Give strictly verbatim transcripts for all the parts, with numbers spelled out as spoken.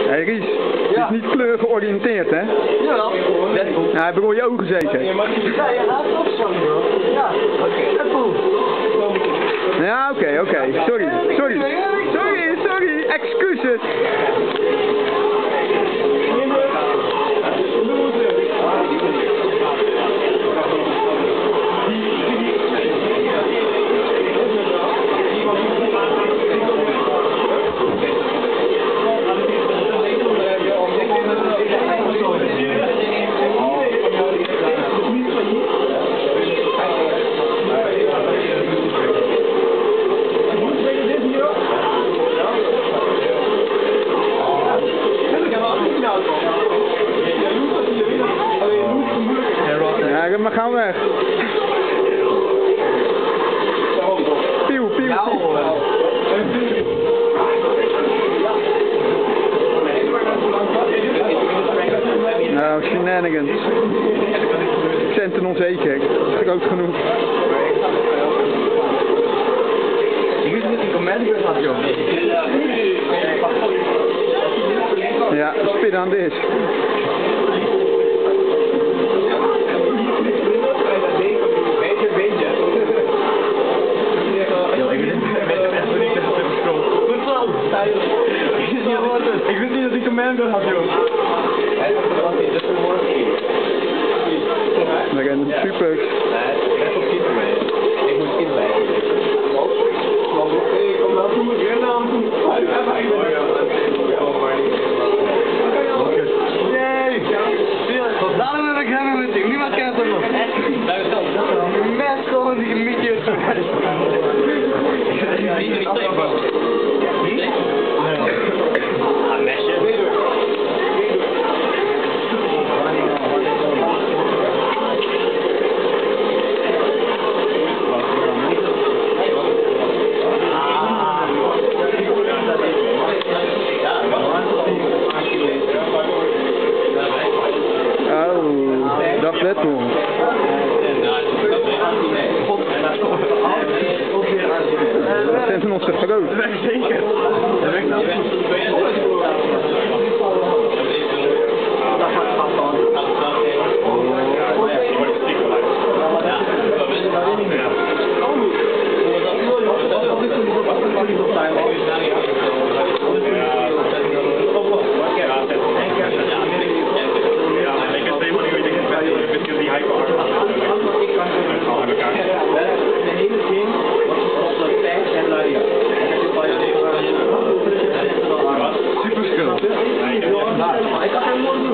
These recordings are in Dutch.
Hey Ries, je Ja. is niet kleurgeoriënteerd, hè? Jawel. Ja, heb ik al je ogen zeker. Ja, je laat het opzoeken, bro. Ja, oké. Okay. Ja, oké, okay, oké. Okay. Sorry, sorry. Sorry, sorry. Excuses. Ja, maar gaan weg. Pieuw, pieuw. Nou, shenanigans. Centen onzeker. Groot genoeg. Ik wist niet een comment had, joh. Ja, spin aan dit. Ik wist niet dat ik commando had, joh. We gaan super. Ik moet inleiden. Ik kom wel toe mijn vrienden aan toe. Nee! Wat laten we met hem met hem? Niemand kent hem nog. Mes gewoon die mietje. Dag Lettel. Dat zijn ons te groot. Zeker. Dat werkt nou. Super Skrull. Ik ga hem morgen doen.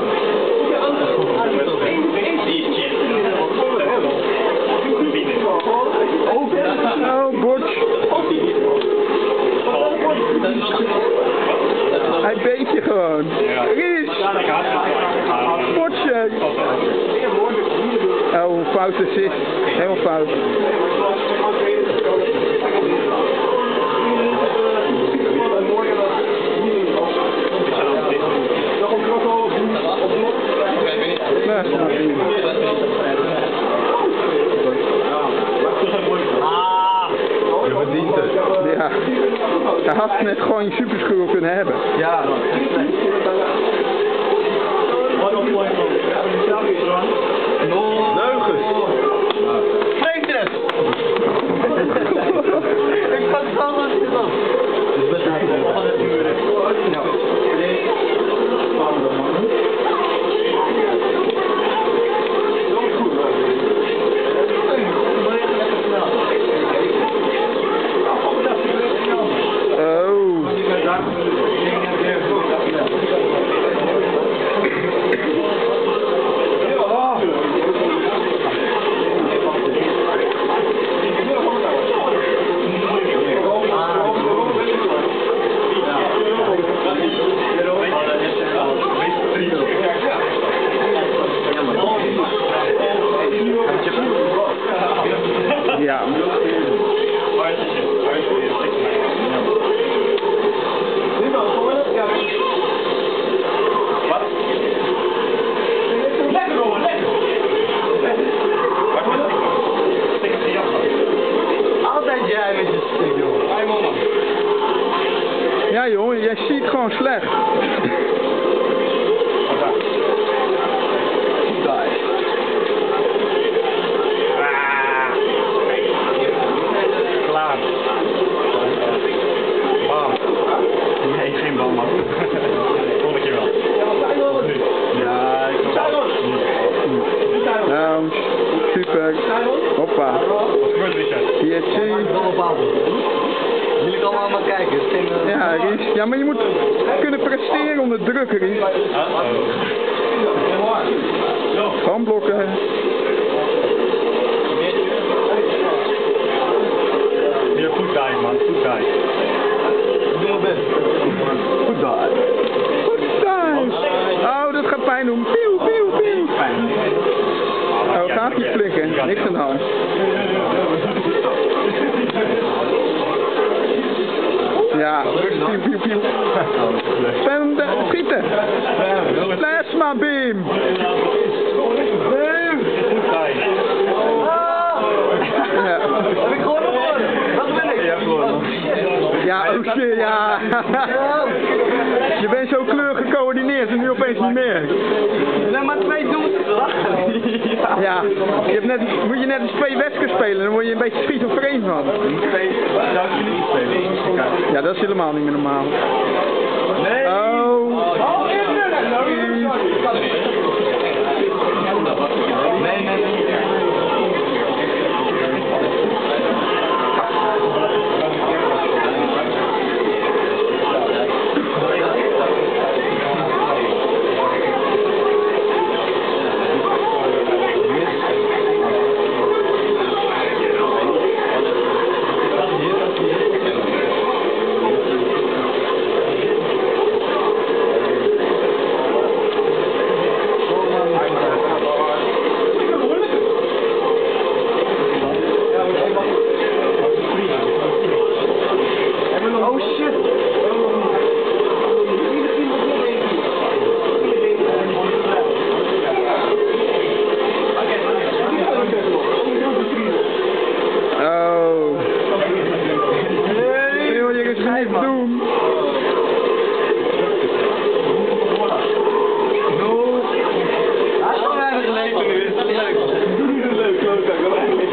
Oh, botch. Hij beet je gewoon. Ries. Botje. Oh, fout assist. Helemaal fout. Je verdient het. Ja. Hij had net gewoon je Super Skrull kunnen hebben. Ja. Leugens. Spreek het! Ik pak het allemaal niet op. Dus best wel van het uur. Ja. Altijd jij met je stick, joh. Ja joh, jij ziet gewoon slecht. Volgende keer wel. Ja, ik kan wel. Nou, super. Hoppa. Wat gebeurt er, Richard? T S C. Jullie komen allemaal kijken. Het is geen, uh... Ja, Ries. Ja, maar je moet kunnen presteren onder druk, Ries. Gewoon blokken. Hier, goed dive, man. Goed dive. Ik doe mijn best. Goed daar. Goed daar. Oh, dat gaat pijn doen. Pieuw, pieuw, pieuw. Oh, gaat niet flikken. Niks aan de hand. Ja, pieuw, pieuw, pieuw. Spam, schieten. Plasma beam. Ja. Heb ik gewoon gewonnen? Dat ben ik. Ja, verloren. Ja, oh shit, ja. Je bent zo kleur gecoördineerd en nu opeens niet meer. Er zijn maar twee doels. Ja, je hebt net, moet je net eens twee wedstrijden spelen, dan word je een beetje schizofreen van. Ja, dat is helemaal niet meer normaal. Nee. Oh. Nee, nee, nee. Oh shit! Oh. Wil je eens niet doen? No! Hij is gewoon eigenlijk gelezen nu, is dat niet leuk? Leuk, leuk, leuk.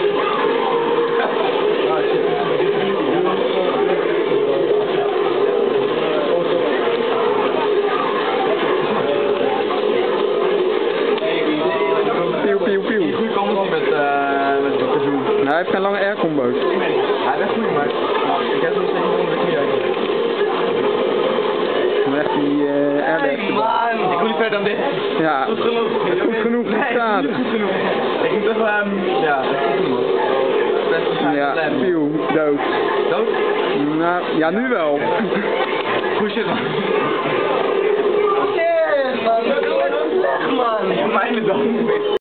Pieuw, pieuw, pieuw. Goed komt hij met, uh, met de zoen. Nou, hij heeft geen lange air-combo's. Hij is goed, maar ik heb nog steeds onder de knie uit. Maar echt die uh, airbags. Hey man, ik kon niet verder dan dit. Ja, Goed genoeg. goed genoeg voor Nee, schade. niet goed genoeg. Ik moet toch, um, ja, dat is goed man. Best wel Ja, zijn pieuw, dood. Dood? Nou, ja, nu wel. Goed shit man.